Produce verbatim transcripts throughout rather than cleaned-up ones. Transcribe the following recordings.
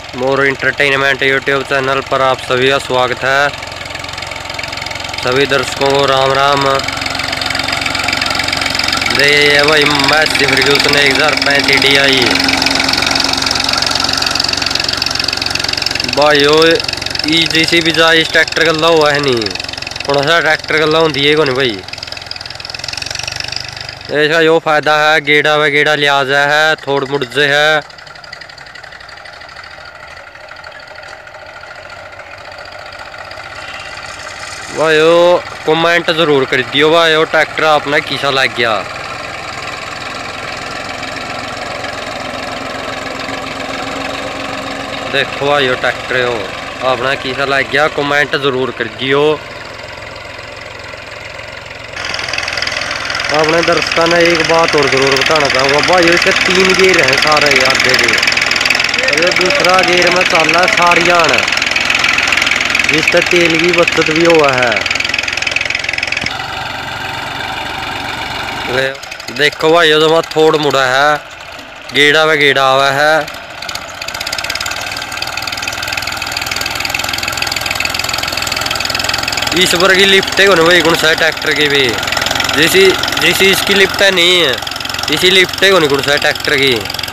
मोर entertainment YouTube channel पर आप सभी का स्वागत है। सभी दर्शकों को राम राम। ये भाई मैसी फर्ग्यूसन एक हजार पैंतीस डी आई भाई ई जी सी भी जा इस ट्रैक्टर का ला हुआ है नहीं थोड़ा सा ट्रैक्टर का ला होती है को नहीं भाई। इसका यो फायदा है गेड़ा व गेड़ा लिहाजा है थोड़ मुड़जे है। भाई कमेंट जरूर कर दियो भाई ट्रैक्टर अपना किसा लग गया। देखो भाई ट्रैक्टर हो अपना किसा लग गया कमेंट जरूर कर दियो। अपने दर्शकों ने एक बात और जरूर बताना चाहूँगा भाई इसके तीन गेयर हैं सारे आगे के और दूसरा गेयर में चल रहा है सारियान जिससे तेल की बचत भी हुआ है। देखो भाई जो मैं थोड़ मुड़ा है गेड़ा व गेड़ा हुआ है। इस पर की लिफ्ट है भाई कौन सा ट्रैक्टर की भी जैसी जैसी इसकी लिफ्ट है नहीं है इसी लिफ्ट है कौन सा ट्रैक्टर की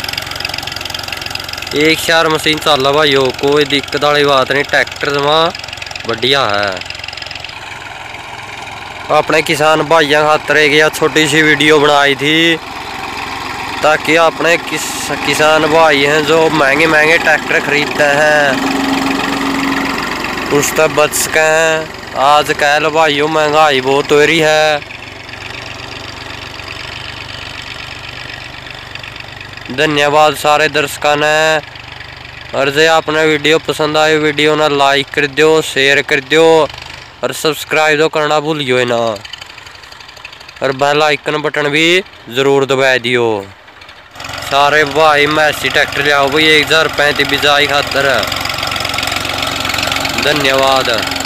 एक चार मशीन चल भाई हो कोई दिक्कत वाली बात नहीं ट्रैक्टर जमा बढ़िया है। अपने किसान भाइयों खातर एक या छोटी सी वीडियो बनाई थी ताकि अपने किस किसान भाई हैं जो महंगे महंगे ट्रैक्टर खरीदते हैं उस तक बच सकें। आज कह लो भाइयों महंगाई बहुत हो रही है। धन्यवाद सारे दर्शकों ने और जो आपने वीडियो पसंद आई वीडियो ना लाइक कर दो शेयर कर दो और सब्सक्राइब तो करना भूलियो ना और बेल आइकन बटन भी जरूर दबा दियो। सारे भाई मैसी ट्रैक्टर ले आओ भाई एक हजार पैंतीस बिजाई खातर। धन्यवाद।